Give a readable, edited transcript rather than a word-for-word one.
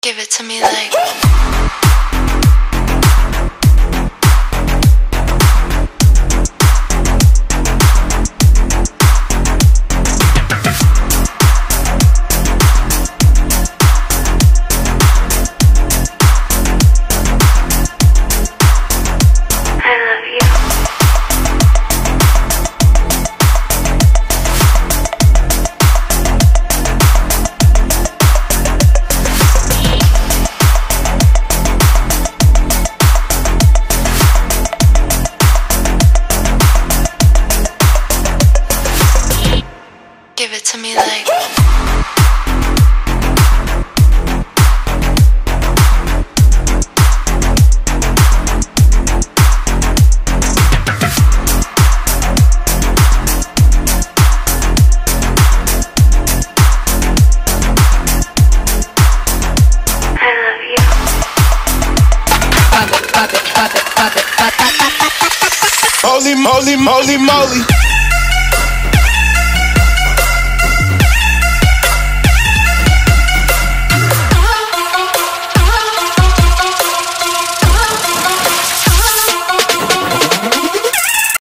Give it to me like. Give it to me like. Holy moly, moly, moly.